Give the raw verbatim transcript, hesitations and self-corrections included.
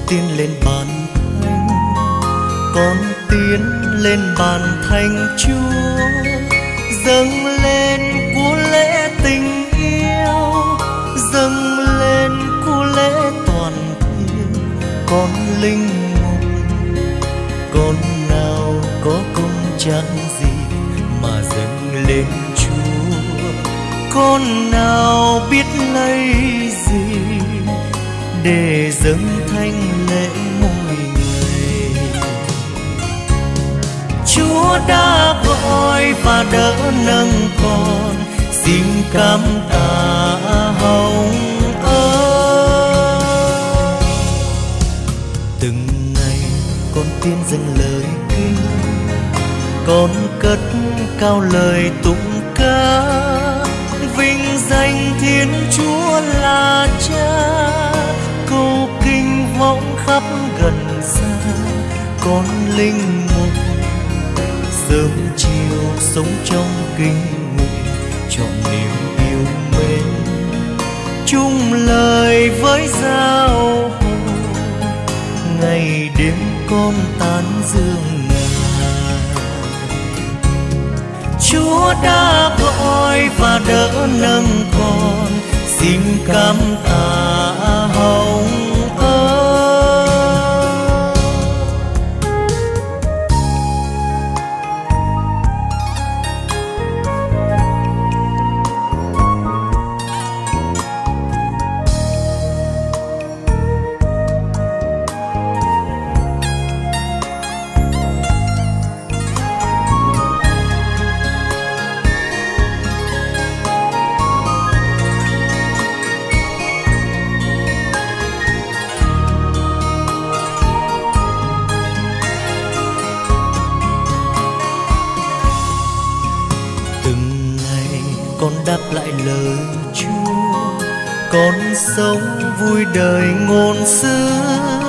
tiến lên bàn thánh, con tiến lên bàn thánh Chúa, dâng lên của lễ tình yêu, dâng lên của lễ toàn thiêng. Con linh mục, con nào có công chẳng gì mà dâng lên Chúa, con nào biết lấy gì để dâng thanh lễ mỗi ngày. Chúa đã gọi và đỡ nâng con, xin cảm tạ hồng ơn. Từng ngày con tiên dâng lời kinh, con cất cao lời tụng ca, vinh danh Thiên Chúa là Cha. Câu kinh vọng khắp gần xa, con linh mục sớm chiều sống trong kinh nguyện, chọn niềm yêu mến, chung lời với giao hồn. Ngày đêm con tán dương Ngài, Chúa đã gọi và đỡ nâng con, xin cảm tạ hồng ơn. Con đáp lại lời Chúa, con sống vui đời ngôn xưa,